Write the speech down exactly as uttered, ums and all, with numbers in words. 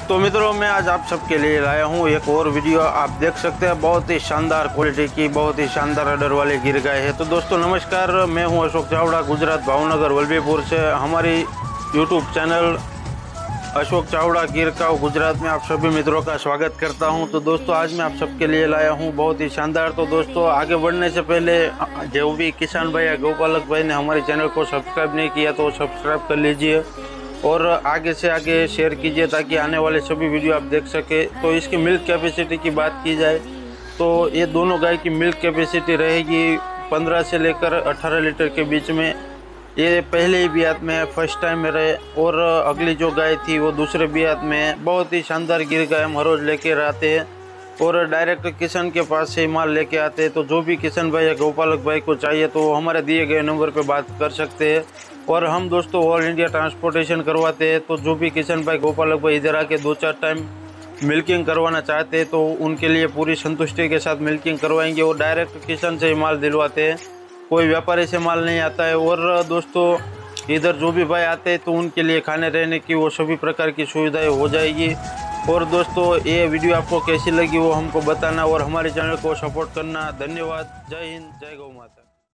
तो मित्रों, मैं आज आप सबके लिए लाया हूँ एक और वीडियो। आप देख सकते हैं बहुत ही शानदार क्वालिटी की, बहुत ही शानदार ऑर्डर वाली गिर गाय है। तो दोस्तों नमस्कार, मैं हूँ अशोक चावड़ा, गुजरात भावनगर वल्लभीपुर से। हमारी यूट्यूब चैनल अशोक चावड़ा गिर गाँव गुजरात में आप सभी मित्रों का स्वागत करता हूं। तो दोस्तों आज मैं आप सबके लिए लाया हूं बहुत ही शानदार। तो दोस्तों आगे बढ़ने से पहले जो भी किसान भाई या गौपालक भाई ने हमारे चैनल को सब्सक्राइब नहीं किया तो सब्सक्राइब कर लीजिए और आगे से आगे शेयर कीजिए ताकि आने वाले सभी वीडियो आप देख सके। तो इसकी मिल्क कैपेसिटी की बात की जाए तो ये दोनों गाय की मिल्क कैपेसिटी रहेगी पंद्रह से लेकर अठारह लीटर के बीच में। ये पहले ही बियात में है, फर्स्ट टाइम में रहे। और अगली जो गाय थी वो दूसरे बियात में है। बहुत ही शानदार गिर गाय हम हर रोज़ लेकर आते हैं और डायरेक्ट किसान के पास से माल लेके आते हैं। तो जो भी किसान भाई या गौपालक भाई को चाहिए तो हमारे दिए गए नंबर पे बात कर सकते हैं। और हम दोस्तों ऑल इंडिया ट्रांसपोर्टेशन करवाते हैं। तो जो भी किसान भाई गौपालक भाई इधर आके दो चार टाइम मिल्किंग करवाना चाहते हैं तो उनके लिए पूरी संतुष्टि के साथ मिल्किंग करवाएंगे और डायरेक्ट किसान से ही माल दिलवाते हैं, कोई व्यापारी से माल नहीं आता है। और दोस्तों इधर जो भी भाई आते हैं तो उनके लिए खाने रहने की वो सभी प्रकार की सुविधाएं हो जाएगी। और दोस्तों ये वीडियो आपको कैसी लगी वो हमको बताना और हमारे चैनल को सपोर्ट करना। धन्यवाद। जय हिंद, जय गौ माता।